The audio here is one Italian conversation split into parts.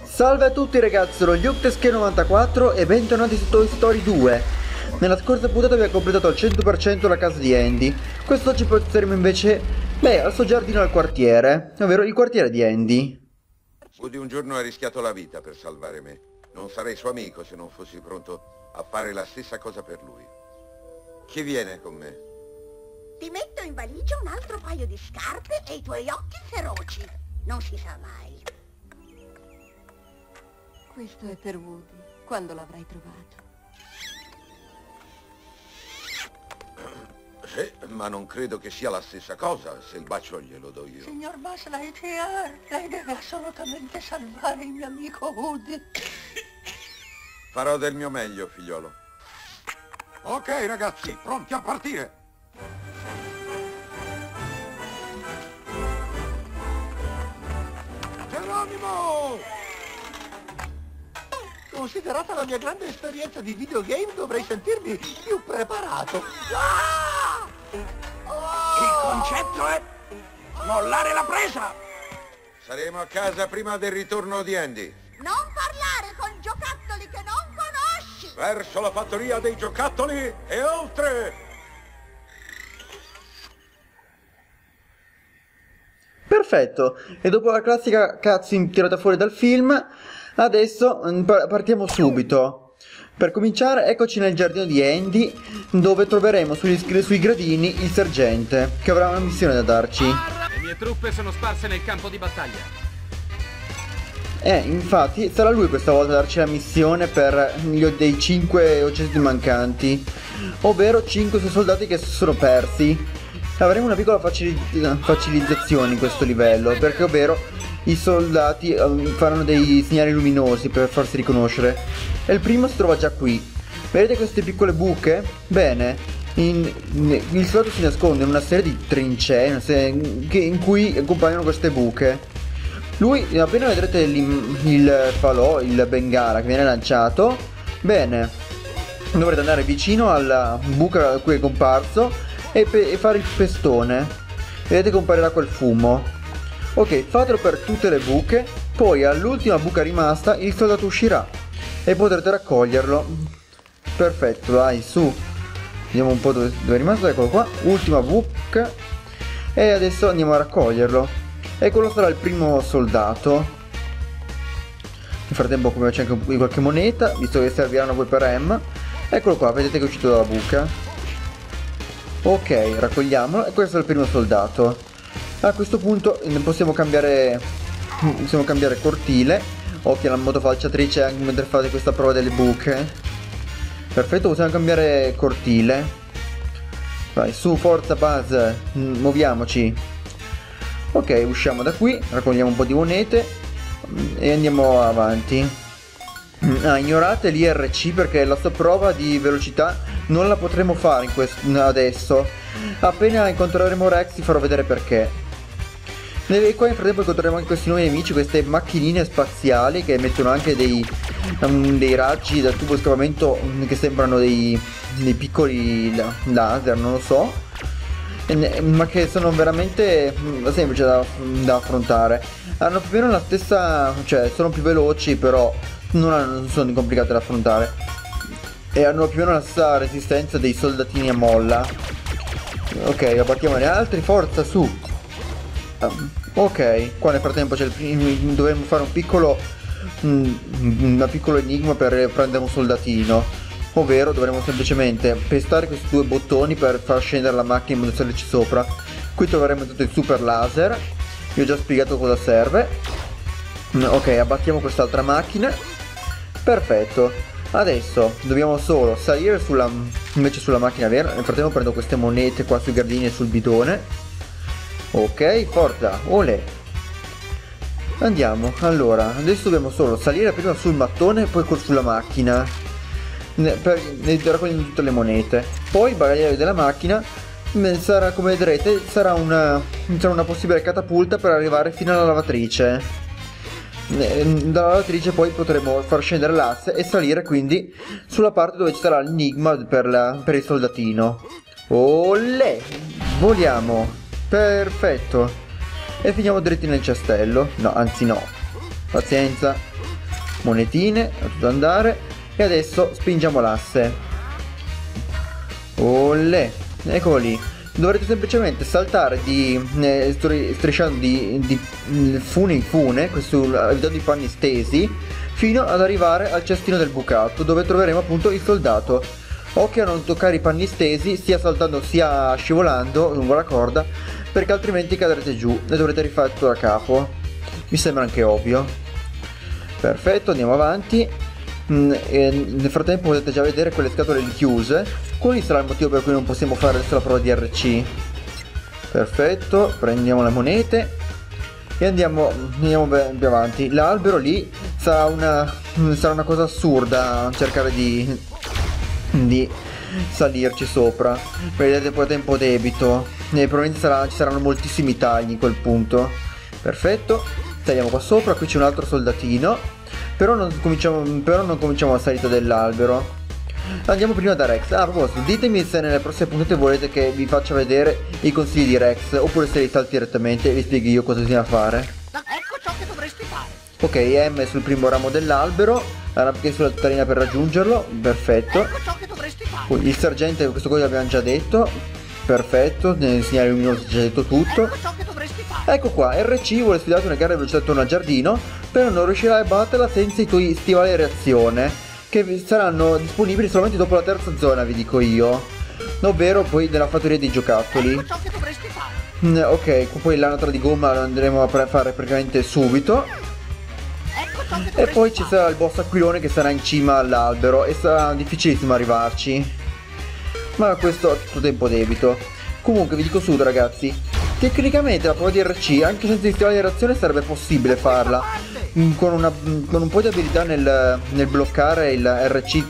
Salve a tutti ragazzi, sono Yuktesche94 e bentornati su Toy Story 2. Nella scorsa puntata abbiamo completato al 100% la casa di Andy. Quest'oggi passeremo invece, al suo giardino al quartiere, ovvero il quartiere di Andy. Woody un giorno ha rischiato la vita per salvare me. Non sarei suo amico se non fossi pronto a fare la stessa cosa per lui. Chi viene con me? Ti metto in valigia un altro paio di scarpe e i tuoi occhi feroci. Non si sa mai. Questo è per Woody, quando l'avrai trovato. Sì, ma non credo che sia la stessa cosa se il bacio glielo do io. Signor Buzz Lightyear, lei deve assolutamente salvare il mio amico Woody. Farò del mio meglio, figliolo. Ok, ragazzi, pronti a partire! Geronimo! Considerata la mia grande esperienza di videogame, dovrei sentirmi più preparato. Il concetto è mollare la presa! Saremo a casa prima del ritorno di Andy. Non parlare con giocattoli che non conosci! Verso la fattoria dei giocattoli e oltre! Perfetto, e dopo la classica cutscene tirata fuori dal film, adesso partiamo subito. Per cominciare, eccoci nel giardino di Andy, dove troveremo sui gradini il sergente, che avrà una missione da darci. Le mie truppe sono sparse nel campo di battaglia. Infatti, sarà lui questa volta a darci la missione per dei 5 oggetti mancanti, ovvero 5 suoi soldati che si sono persi. Avremo una piccola facilitazione in questo livello, perché ovvero i soldati faranno dei segnali luminosi per farsi riconoscere. E il primo si trova già qui. Vedete queste piccole buche? Bene, il soldato si nasconde in una serie di trincee in cui compaiono queste buche. Lui, appena vedrete il falò, il bengala che viene lanciato, bene, dovrete andare vicino alla buca da cui è comparso e fare il pestone. Vedete comparirà quel fumo. Ok, fatelo per tutte le buche. Poi all'ultima buca rimasta il soldato uscirà e potrete raccoglierlo. Perfetto, dai, su. Vediamo un po' dove è rimasto. Eccolo qua, ultima buca. E adesso andiamo a raccoglierlo. E quello sarà il primo soldato. Nel frattempo come c'è anche qualche moneta, visto che serviranno poi per Em. Eccolo qua, vedete che è uscito dalla buca. Ok, raccogliamolo e questo è il primo soldato. A questo punto possiamo cambiare cortile. Occhio alla motofalciatrice anche mentre fate questa prova delle buche. Perfetto, possiamo cambiare cortile. Vai, su, forza Buzz, muoviamoci. Ok, usciamo da qui, raccogliamo un po' di monete e andiamo avanti. Ignorate l'IRC perché la sua prova di velocità non la potremo fare adesso. Appena incontreremo Rex vi farò vedere perché. E qua in frattempo incontreremo anche questi nuovi nemici, queste macchinine spaziali che emettono anche dei raggi dal tubo scavamento che sembrano dei piccoli laser, non lo so, ma che sono veramente semplici da affrontare. Hanno più o meno la stessa, cioè sono più veloci, però non sono complicate da affrontare e hanno più o meno la stessa resistenza dei soldatini a molla. Ok, abbattiamone altri, forza, su. Ok, qua nel frattempo dovremmo fare un piccolo enigma per prendere un soldatino, ovvero dovremo semplicemente pestare questi due bottoni per far scendere la macchina in modo da salirci sopra. Qui troveremo tutto il super laser, vi ho già spiegato cosa serve. Ok, abbattiamo quest'altra macchina. Perfetto, adesso dobbiamo solo salire invece sulla macchina vera. Nel frattempo prendo queste monete qua sui gradini e sul bidone. Ok, forza, olè. Andiamo, allora, adesso dobbiamo solo salire prima sul mattone e poi sulla macchina per raccogliere tutte le monete. Poi il bagagliaio della macchina sarà, come vedrete, sarà una possibile catapulta per arrivare fino alla lavatrice. Dalla lavatrice poi potremo far scendere l'asse e salire quindi sulla parte dove ci sarà l'enigma per il soldatino. Olè, voliamo. Perfetto. E finiamo dritti nel cestello. No, anzi no. Pazienza. monetine, a tutto andare. E adesso spingiamo l'asse. Olè, eccolo lì. Dovrete semplicemente saltare strisciando di fune in fune, evitando i panni stesi, fino ad arrivare al cestino del bucato, dove troveremo appunto il soldato. Occhio a non toccare i panni stesi, sia saltando sia scivolando lungo la corda, perché altrimenti cadrete giù e dovrete rifare tutto da capo. Mi sembra anche ovvio. Perfetto, andiamo avanti. E nel frattempo potete già vedere quelle scatole lì chiuse. Quali sarà il motivo per cui non possiamo fare adesso la prova di RC? Perfetto, prendiamo le monete e andiamo più avanti. L'albero lì sarà una cosa assurda cercare di salirci sopra. Vedete poi tempo debito e probabilmente ci saranno moltissimi tagli in quel punto. Perfetto, saliamo qua sopra. Qui c'è un altro soldatino, però non cominciamo la salita dell'albero. Andiamo prima da Rex. A proposito, ditemi se nelle prossime puntate volete che vi faccia vedere i consigli di Rex, oppure se li salti direttamente e vi spieghi io cosa bisogna fare. Ecco ciò che dovresti fare. Ok, M è sul primo ramo dell'albero, arrampicati sull'altarina per raggiungerlo. Perfetto. Ecco ciò che dovresti fare. Poi il sergente, questo cosa l'abbiamo già detto. Perfetto, nel segnale luminoso ci ha detto tutto. Ecco ciò che dovresti fare. Ecco qua, RC vuole sfidare una gara di velocità attorno al giardino, però non riuscirai a batterla senza i tuoi stivali a reazione, che saranno disponibili solamente dopo la terza zona, vi dico io, ovvero poi nella fattoria dei giocattoli. Ecco ciò che dovresti fare. Ok, poi l'anatra di gomma lo andremo a fare praticamente subito. Ecco ciò che dovresti E poi ci sarà il boss aquilone che sarà in cima all'albero e sarà difficilissimo arrivarci, ma questo a tutto tempo debito. Comunque vi dico subito, ragazzi, tecnicamente la prova di RC anche senza il stivali di reazione sarebbe possibile farla, con un po' di abilità nel bloccare il RC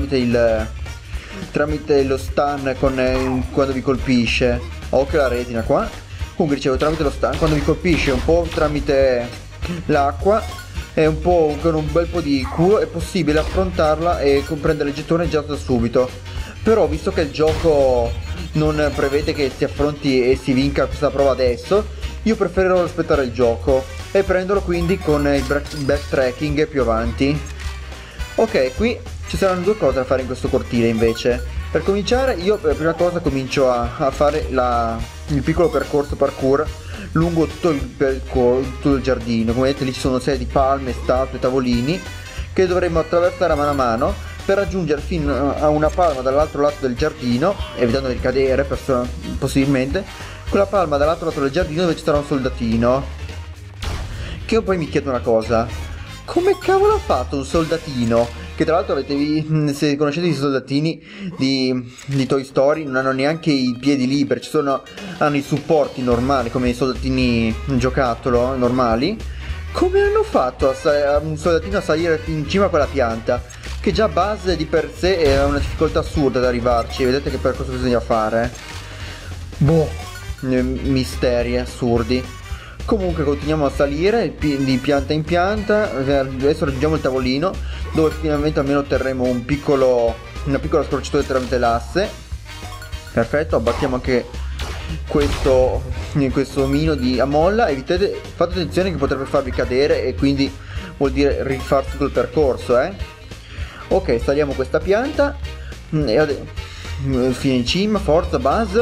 tramite lo stun quando vi colpisce. Occhio la retina qua. Comunque dicevo, tramite lo stun quando vi colpisce, un po' tramite l'acqua e un po' con un bel po' di culo è possibile affrontarla e prendere il gettone già da subito. Però visto che il gioco non prevede che si affronti e si vinca questa prova adesso, io preferirò rispettare il gioco e prenderlo quindi con il backtracking più avanti. Ok, qui ci saranno due cose da fare in questo cortile invece. Per cominciare io per prima cosa comincio a fare il piccolo percorso parkour lungo tutto il giardino. Come vedete lì ci sono serie di palme, statue, tavolini che dovremo attraversare a mano per raggiungere fino a una palma dall'altro lato del giardino, evitando di cadere possibilmente. Quella palma dall'altro lato del giardino dove ci sarà un soldatino. Che io poi mi chiedo una cosa: come cavolo ha fatto un soldatino? Che tra l'altro se conoscete i soldatini di Toy Story non hanno neanche i piedi liberi, hanno i supporti normali come i soldatini giocattolo normali. Come hanno fatto un soldatino a salire in cima a quella pianta? Che già base di per sé è una difficoltà assurda ad arrivarci. Vedete che percorso bisogna fare? Boh, misteri assurdi. Comunque continuiamo a salire di pianta in pianta. Adesso raggiungiamo il tavolino, dove finalmente almeno otterremo una piccola scorciatoia tramite l'asse. Perfetto, abbattiamo anche questo omino di amolla. Fate attenzione che potrebbe farvi cadere e quindi vuol dire rifare tutto il percorso, Ok, saliamo questa pianta e fino in cima, forza Buzz.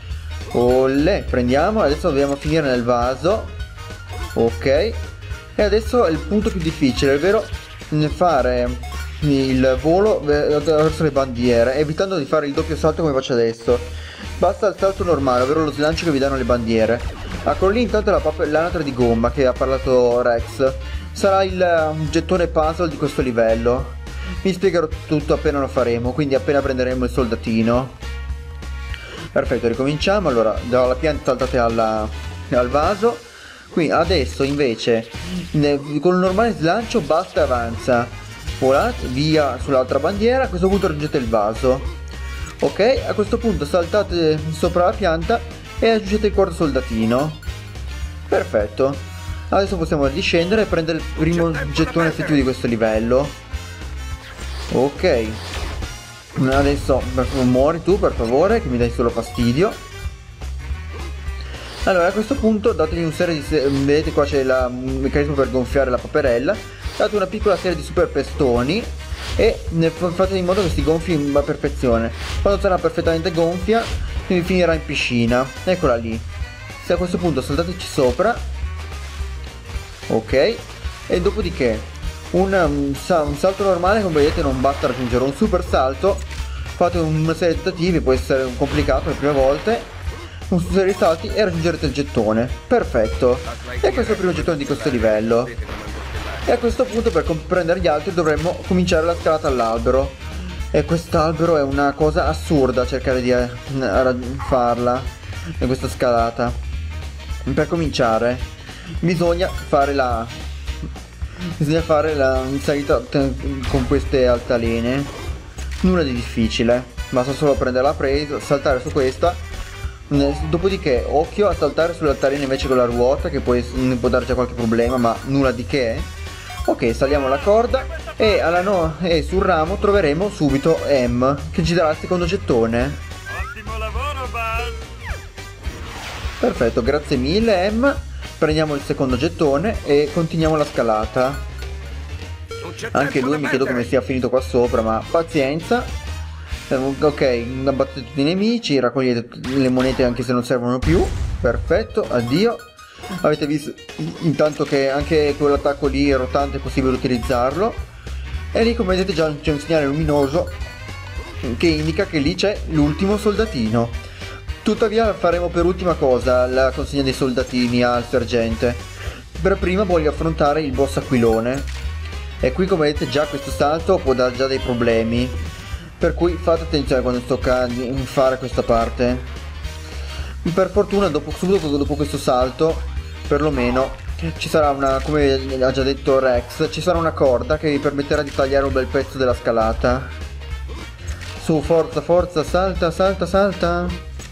Olè, prendiamo, adesso dobbiamo finire nel vaso. Ok, e adesso è il punto più difficile, ovvero fare il volo verso le bandiere, evitando di fare il doppio salto come faccio adesso. Basta il salto normale, ovvero lo slancio che vi danno le bandiere. Eccolo lì intanto l'anatra di gomma che ha parlato Rex. Sarà il gettone puzzle di questo livello. Vi spiegherò tutto appena lo faremo, quindi appena prenderemo il soldatino. Perfetto, ricominciamo. Allora, dalla pianta saltate al vaso. Qui adesso invece con il normale slancio basta e avanza. Volate via sull'altra bandiera. A questo punto raggiungete il vaso. Ok, a questo punto saltate sopra la pianta e aggiungete il quarto soldatino. Perfetto. Adesso possiamo discendere e prendere il primo gettone effettivo di questo livello. Ok, adesso muori tu per favore, che mi dai solo fastidio. Allora a questo punto dategli un serie di vedete qua c'è il meccanismo per gonfiare la paperella. date una piccola serie di super pestoni e fate in modo che si gonfi a perfezione. Quando sarà perfettamente gonfia finirà in piscina. Eccola lì. Se a questo punto saltateci sopra, ok, e dopodiché un salto normale, come vedete, non basta raggiungere un super salto. Fate una serie di tentativi, può essere complicato le prime volte, un serie di salti e raggiungerete il gettone. Perfetto. E questo è il primo gettone di questo livello. E a questo punto, per comprendere gli altri, dovremmo cominciare la scalata all'albero. E quest'albero è una cosa assurda cercare di farla in questa scalata. Per cominciare bisogna fare la salita con queste altalene. Nulla di difficile, basta solo prendere la presa, saltare su questa. Dopodiché occhio a saltare sulle altalene invece con la ruota, che può darci qualche problema, ma nulla di che. Ok, saliamo la corda e, sul ramo troveremo subito M, che ci darà il secondo gettone. Ottimo lavoro, Buzz! Perfetto, grazie mille M. Prendiamo il secondo gettone e continuiamo la scalata. Anche lui mi chiedo come sia finito qua sopra, ma pazienza. Ok, abbattete tutti i nemici, raccogliete le monete anche se non servono più. Perfetto, addio. Avete visto intanto che anche quell'attacco lì rotante è possibile utilizzarlo. E lì, come vedete, già c'è un segnale luminoso che indica che lì c'è l'ultimo soldatino. Tuttavia faremo per ultima cosa la consegna dei soldatini al sergente. Per prima voglio affrontare il boss aquilone. E qui, come vedete, già questo salto può dare già dei problemi, per cui fate attenzione quando tocca fare questa parte. Per fortuna subito dopo questo salto, perlomeno, ci sarà una, come ha già detto Rex, ci sarà una corda che vi permetterà di tagliare un bel pezzo della scalata. Su, forza, forza, salta, salta, salta.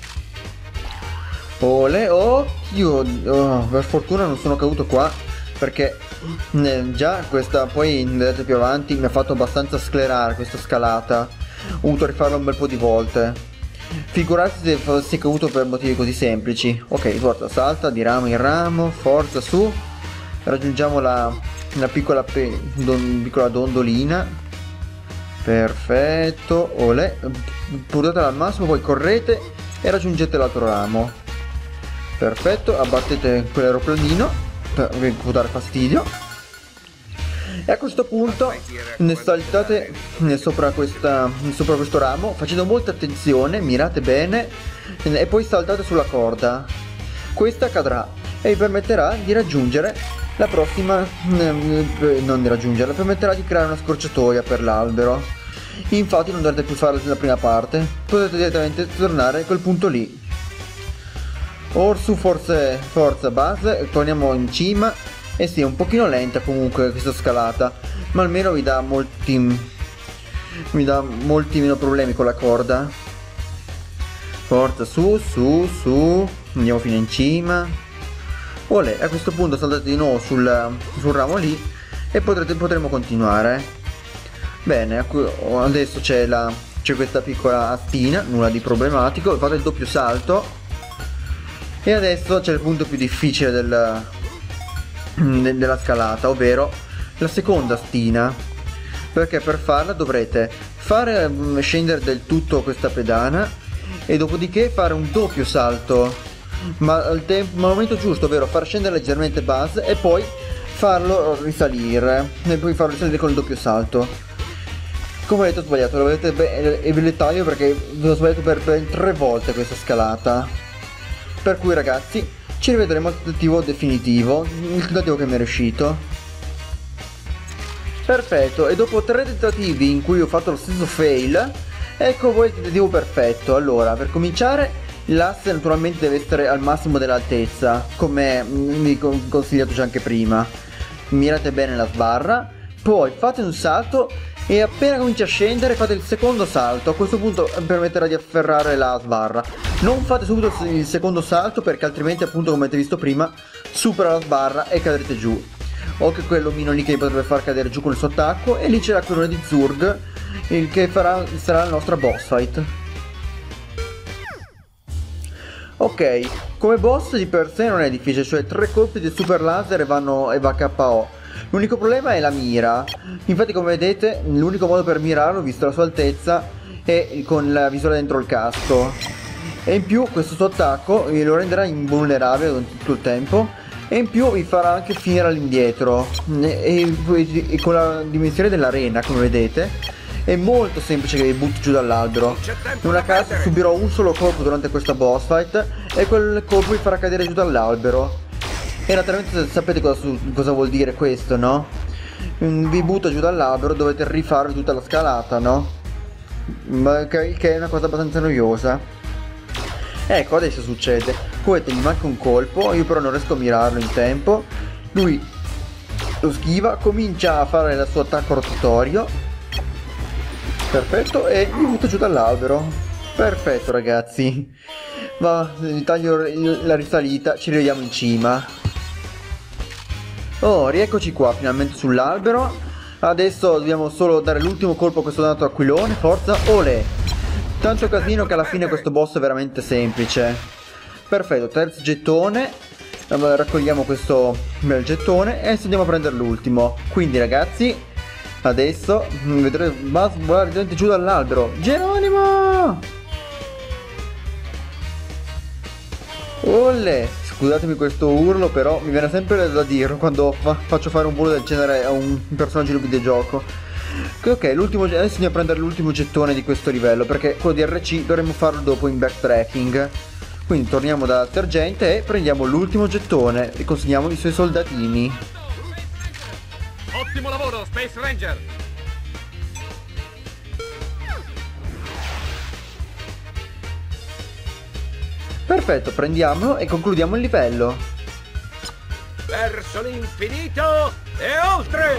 Ole, occhio. Oh, per fortuna non sono caduto qua, perché già questa, poi vedete più avanti, mi ha fatto abbastanza sclerare questa scalata. Ho dovuto rifarla un bel po' di volte. Figurarsi se fossi caduto per motivi così semplici. Ok, forza, salta di ramo in ramo, forza, su. Raggiungiamo la piccola dondolina. Perfetto, olè. Portatela al massimo, poi correte e raggiungete l'altro ramo. Perfetto, abbattete quell'aeroplanino per dare fastidio. E a questo punto ne saltate sopra questo ramo, facendo molta attenzione, mirate bene e poi saltate sulla corda. Questa cadrà e vi permetterà di raggiungere la prossima, non di raggiungerla, permetterà di creare una scorciatoia per l'albero. Infatti non dovrete più fare la prima parte, potete direttamente tornare a quel punto lì. Orsu, forza Buzz, torniamo in cima. E sì, è un pochino lenta comunque questa scalata, ma almeno vi dà molti meno problemi con la corda. Forza, su, su, su, andiamo fino in cima. Olè, a questo punto saltate di nuovo sul ramo lì e potremo continuare. Bene, adesso c'è questa piccola astina, nulla di problematico, fate il doppio salto. E adesso c'è il punto più difficile della scalata, ovvero la seconda astina, perché per farla dovrete fare scendere del tutto questa pedana e dopodiché fare un doppio salto, ma al momento giusto, ovvero far scendere leggermente Buzz e poi farlo risalire, e poi farlo risalire con il doppio salto. Come vedete ho sbagliato, lo vedete, e ve le taglio perché ho sbagliato per ben 3 volte questa scalata. Per cui ragazzi, ci rivedremo al tentativo definitivo, il tentativo che mi è riuscito. Perfetto, e dopo 3 tentativi in cui ho fatto lo stesso fail, ecco voi il tentativo perfetto. Allora, per cominciare, l'asse naturalmente deve essere al massimo dell'altezza, come vi ho consigliato già anche prima. Mirate bene la sbarra, poi fate un salto e appena comincia a scendere fate il secondo salto. A questo punto permetterà di afferrare la sbarra. Non fate subito il secondo salto, perché altrimenti, appunto, come avete visto prima, supera la sbarra e cadrete giù. Occhio a quell'omino lì che vi potrebbe far cadere giù con il suo attacco. E lì c'è l'aquilone di Zurg, il che sarà la nostra boss fight. Ok, come boss di per sé non è difficile, cioè 3 colpi di super laser e va KO. L'unico problema è la mira. Infatti, come vedete, l'unico modo per mirarlo, visto la sua altezza, è con la visora dentro il casco. E in più questo suo attacco lo renderà invulnerabile tutto il tempo. E in più vi farà anche finire all'indietro. E con la dimensione dell'arena, come vedete, è molto semplice che vi butti giù dall'albero. Non a caso subirò un solo colpo durante questa boss fight e quel colpo vi farà cadere giù dall'albero. E naturalmente sapete cosa vuol dire questo, no? Vi butta giù dall'albero, dovete rifare tutta la scalata, no? Che è una cosa abbastanza noiosa. Ecco, adesso succede. Come vedete, gli manca un colpo, io però non riesco a mirarlo in tempo. Lui lo schiva, comincia a fare il suo attacco rotatorio. Perfetto, e mi butta giù dall'albero. Perfetto, ragazzi. Va, taglio la risalita, ci rivediamo in cima. Oh, rieccoci qua, finalmente sull'albero. Adesso dobbiamo solo dare l'ultimo colpo a questo dato aquilone. Forza, olè! Tanto casino che alla fine questo boss è veramente semplice. Perfetto, terzo gettone. Raccogliamo questo bel gettone e andiamo a prendere l'ultimo. Quindi, ragazzi, adesso vedrete, va direttamente giù dall'albero. Geronimo! Olè! Scusatemi questo urlo, però mi viene sempre da dirlo quando faccio fare un volo del genere a un personaggio di un videogioco. Ok, adesso andiamo a prendere l'ultimo gettone di questo livello, perché quello di RC dovremmo farlo dopo in backtracking. Quindi torniamo dal sergente e prendiamo l'ultimo gettone e consegniamo i suoi soldatini. Ottimo lavoro, Space Ranger! Perfetto, prendiamolo e concludiamo il livello. Verso l'infinito e oltre!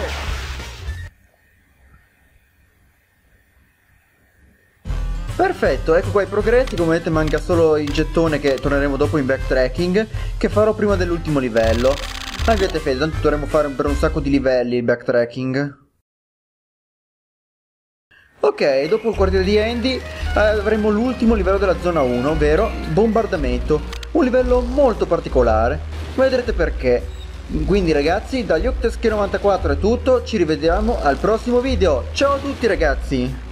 Perfetto, ecco qua i progressi. Come vedete manca solo il gettone che torneremo dopo in backtracking, che farò prima dell'ultimo livello. Ma abbiate fede, tanto dovremo fare per un sacco di livelli il backtracking. Ok, dopo il quartiere di Andy avremo l'ultimo livello della zona 1, ovvero bombardamento. Un livello molto particolare, vedrete perché. Quindi ragazzi, dagli Octeschi 94 è tutto, ci rivediamo al prossimo video. Ciao a tutti ragazzi!